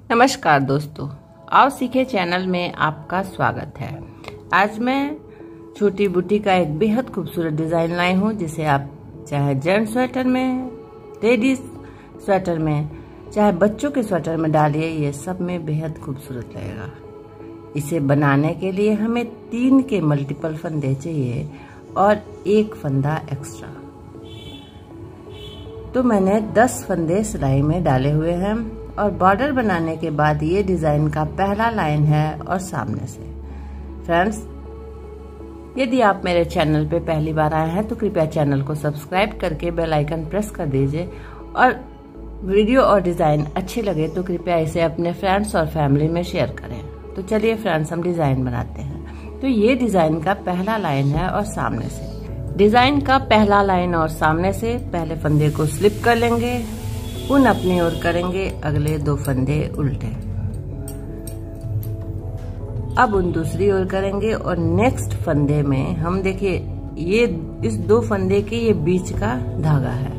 नमस्कार दोस्तों, आओ सीखे चैनल में आपका स्वागत है। आज मैं छोटी बूटी का एक बेहद खूबसूरत डिजाइन लाई हूँ, जिसे आप चाहे जेंट्स स्वेटर में, लेडीज स्वेटर में, चाहे बच्चों के स्वेटर में डालिए, ये सब में बेहद खूबसूरत लगेगा। इसे बनाने के लिए हमें 3 के मल्टीपल फंदे चाहिए और 1 फंदा एक्स्ट्रा। तो मैंने 10 फंदे सिलाई में डाले हुए हैं और बॉर्डर बनाने के बाद ये डिजाइन का पहला लाइन है और सामने से। फ्रेंड्स, यदि आप मेरे चैनल पे पहली बार आए हैं तो कृपया चैनल को सब्सक्राइब करके बेल आइकन प्रेस कर दीजिए और वीडियो और डिजाइन अच्छे लगे तो कृपया इसे अपने फ्रेंड्स और फैमिली में शेयर करें। तो चलिए फ्रेंड्स, हम डिजाइन बनाते हैं। तो ये डिजाइन का पहला लाइन है और सामने से। डिजाइन का पहला लाइन और सामने से पहले फंदे को स्लिप कर लेंगे, उन अपनी ओर करेंगे, अगले 2 फंदे उल्टे, अब उन दूसरी ओर करेंगे और नेक्स्ट फंदे में हम देखिए ये इस 2 फंदे के ये बीच का धागा है।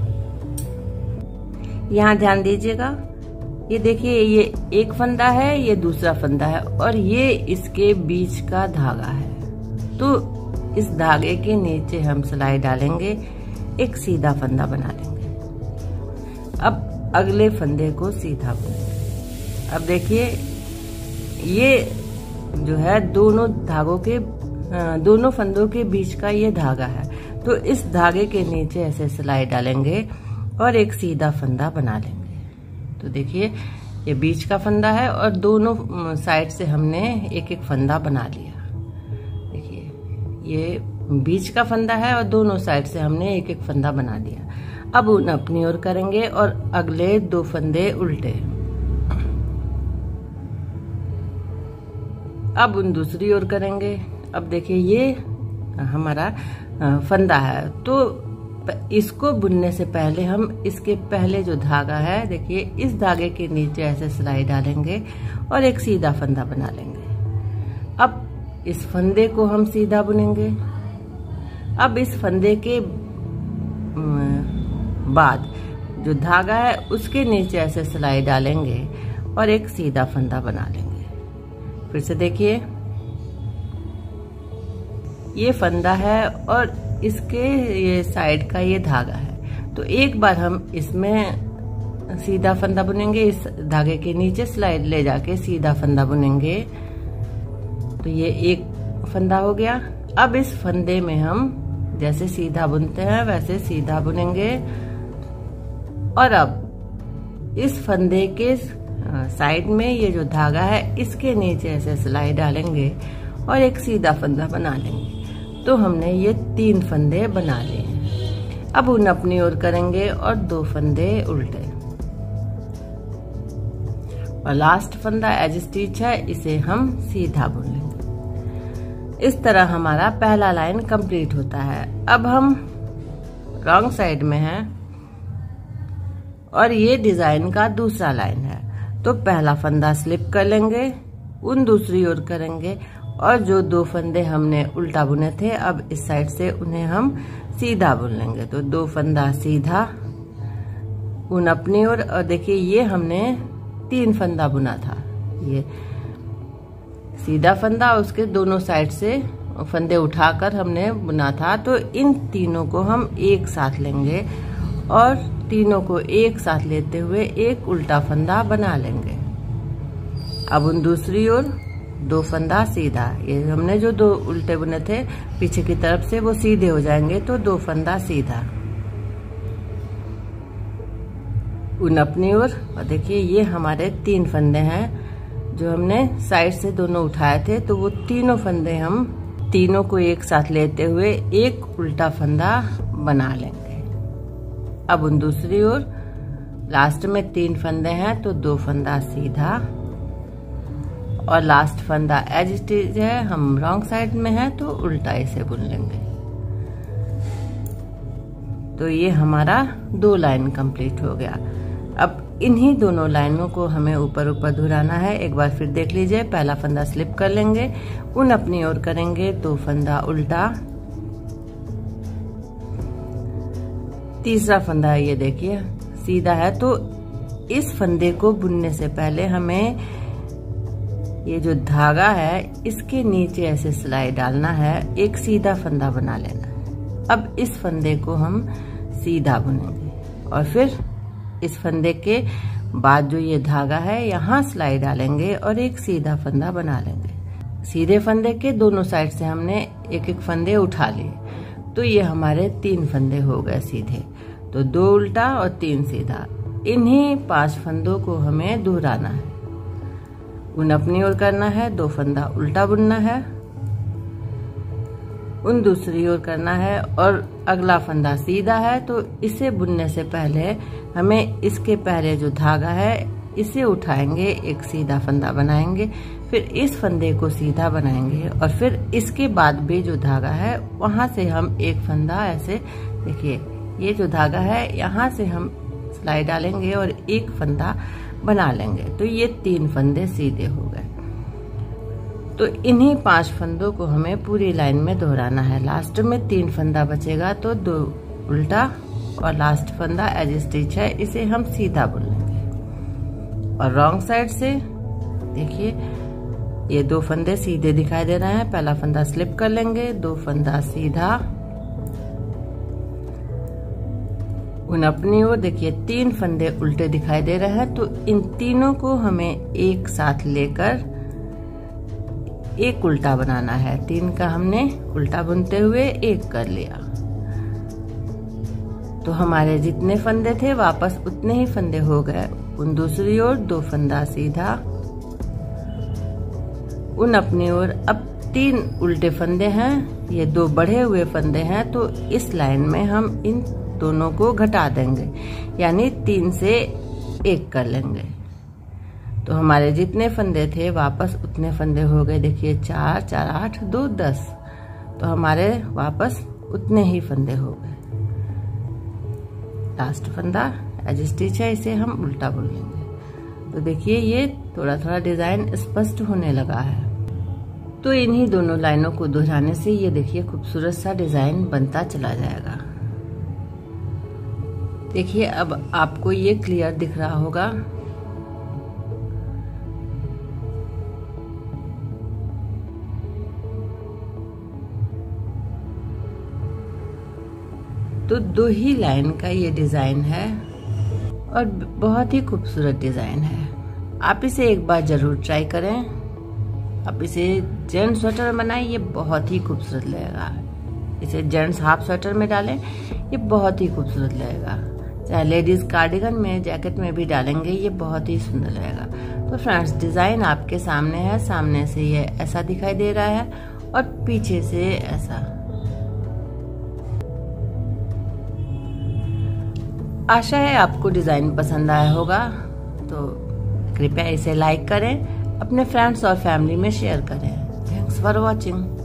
यहाँ ध्यान दीजिएगा, ये देखिए ये 1 फंदा है, ये दूसरा फंदा है और ये इसके बीच का धागा है। तो इस धागे के नीचे हम सिलाई डालेंगे, एक सीधा फंदा बना लेंगे। अब अगले फंदे को सीधा बुनेंगे। अब देखिए ये जो है दोनों फंदों के बीच का ये धागा है। तो इस धागे के नीचे ऐसे सिलाई डालेंगे और एक सीधा फंदा बना लेंगे। तो देखिए ये बीच का फंदा है और दोनों साइड से हमने एक एक फंदा बना लिया। देखिए ये बीच का फंदा है और दोनों साइड से हमने एक एक फंदा बना दिया। अब उन अपनी ओर करेंगे और अगले 2 फंदे उल्टे, अब उन दूसरी ओर करेंगे। अब देखिए ये हमारा फंदा है, तो इसको बुनने से पहले हम इसके पहले जो धागा है, देखिए इस धागे के नीचे ऐसे सिलाई डालेंगे और एक सीधा फंदा बना लेंगे। अब इस फंदे को हम सीधा बुनेंगे। अब इस फंदे के बाद जो धागा है उसके नीचे ऐसे सिलाई डालेंगे और एक सीधा फंदा बना लेंगे। फिर से देखिए ये फंदा है और इसके ये साइड का ये धागा है। तो एक बार हम इसमें सीधा फंदा बुनेंगे, इस धागे के नीचे सिलाई ले जाके सीधा फंदा बुनेंगे। तो ये एक फंदा हो गया। अब इस फंदे में हम जैसे सीधा बुनते हैं वैसे सीधा बुनेंगे और अब इस फंदे के साइड में ये जो धागा है इसके नीचे ऐसे सिलाई डालेंगे और एक सीधा फंदा बना लेंगे। तो हमने ये 3 फंदे बना लिए। अब उन अपनी ओर करेंगे और 2 फंदे उल्टे और लास्ट फंदा एज स्टिच है, इसे हम सीधा बुन लेंगे। इस तरह हमारा पहला लाइन कंप्लीट होता है। अब हम रॉन्ग साइड में हैं और ये डिजाइन का दूसरा लाइन है। तो पहला फंदा स्लिप कर लेंगे, उन दूसरी ओर करेंगे और जो 2 फंदे हमने उल्टा बुने थे अब इस साइड से उन्हें हम सीधा बुन लेंगे। तो 2 फंदा सीधा, उन अपनी ओर, और देखिए ये हमने 3 फंदा बुना था। ये सीधा फंदा, उसके दोनों साइड से फंदे उठाकर हमने बुना था। तो इन तीनों को हम एक साथ लेंगे और तीनों को एक साथ लेते हुए एक उल्टा फंदा बना लेंगे। अब उन दूसरी ओर 2 फंदा सीधा, ये हमने जो 2 उल्टे बुने थे पीछे की तरफ से वो सीधे हो जाएंगे। तो 2 फंदा सीधा, उन अपनी ओर, और देखिए ये हमारे 3 फंदे हैं जो हमने साइड से दोनों उठाए थे। तो वो तीनों फंदे हम तीनों को एक साथ लेते हुए एक उल्टा फंदा बना लेंगे। अब उन दूसरी ओर लास्ट में 3 फंदे हैं तो 2 फंदा सीधा और लास्ट फंदा एज स्टिच है, हम रॉन्ग साइड में है तो उल्टा इसे बुन लेंगे। तो ये हमारा 2 लाइन कंप्लीट हो गया। अब इन्हीं दोनों लाइनों को हमें ऊपर ऊपर घुराना है। एक बार फिर देख लीजिए, पहला फंदा स्लिप कर लेंगे, उन अपनी ओर करेंगे, 2 फंदा उल्टा, तीसरा फंदा ये देखिए सीधा है तो इस फंदे को बुनने से पहले हमें ये जो धागा है इसके नीचे ऐसे सिलाई डालना है, एक सीधा फंदा बना लेना है। अब इस फंदे को हम सीधा बुनेंगे और फिर इस फंदे के बाद जो ये धागा है यहाँ सिलाई डालेंगे और एक सीधा फंदा बना लेंगे। सीधे फंदे के दोनों साइड से हमने एक एक फंदे उठा लिए, तो ये हमारे 3 फंदे हो गए सीधे। तो 2 उल्टा और 3 सीधा, इन्हीं 5 फंदों को हमें दोहराना है। उन अपनी ओर करना है, 2 फंदा उल्टा बुनना है, उन दूसरी ओर करना है और अगला फंदा सीधा है। तो इसे बुनने से पहले हमें इसके पहले जो धागा है इसे उठाएंगे, एक सीधा फंदा बनाएंगे, फिर इस फंदे को सीधा बनाएंगे और फिर इसके बाद भी जो धागा है वहां से हम एक फंदा ऐसे, देखिए ये जो धागा है यहाँ से हम सिलाई डालेंगे और एक फंदा बना लेंगे। तो ये 3 फंदे सीधे हो गए। तो इन्हीं 5 फंदों को हमें पूरी लाइन में दोहराना है। लास्ट में 3 फंदा बचेगा तो 2 उल्टा और लास्ट फंदा एज स्टिच है, इसे हम सीधा बुन लेंगे। और रॉन्ग साइड से देखिए ये 2 फंदे सीधे दिखाई दे रहे हैं, पहला फंदा स्लिप कर लेंगे, 2 फंदा सीधा, उन अपनी ओर देखिए 3 फंदे उल्टे दिखाई दे रहे हैं। तो इन तीनों को हमें एक साथ लेकर एक उल्टा बनाना है। 3 का हमने उल्टा बुनते हुए 1 कर लिया। तो हमारे जितने फंदे थे वापस उतने ही फंदे हो गए। उन दूसरी ओर 2 फंदा सीधा, उन अपनी ओर अब 3 उल्टे फंदे हैं, ये 2 बढ़े हुए फंदे हैं। तो इस लाइन में हम इन दोनों को घटा देंगे, यानी 3 से 1 कर लेंगे। तो हमारे जितने फंदे थे वापस उतने फंदे हो गए। देखिए 4 4 8 2 10, तो हमारे वापस उतने ही फंदे हो गए। लास्ट फंदा एज स्टिच है, इसे हम उल्टा बुन लेंगे। तो देखिए ये थोड़ा थोड़ा डिजाइन स्पष्ट होने लगा है। तो इन्हीं दोनों लाइनों को दोहराने से ये देखिए खूबसूरत सा डिजाइन बनता चला जाएगा। देखिए अब आपको ये क्लियर दिख रहा होगा। तो 2 ही लाइन का ये डिजाइन है और बहुत ही खूबसूरत डिजाइन है। आप इसे एक बार जरूर ट्राई करें। आप इसे जेंट्स स्वेटर बनाएं, ये बहुत ही खूबसूरत लगेगा। इसे जेंट्स हाफ स्वेटर में डालें, ये बहुत ही खूबसूरत लगेगा। चाहे लेडीज कार्डिगन में, जैकेट में भी डालेंगे, ये बहुत ही सुंदर लगेगा। तो फ्रेंड्स डिजाइन आपके सामने है। सामने से ये ऐसा दिखाई दे रहा है और पीछे से ऐसा। आशा है आपको डिजाइन पसंद आया होगा। तो कृपया इसे लाइक करें, अपने फ्रेंड्स और फैमिली में शेयर करें। Thanks for watching.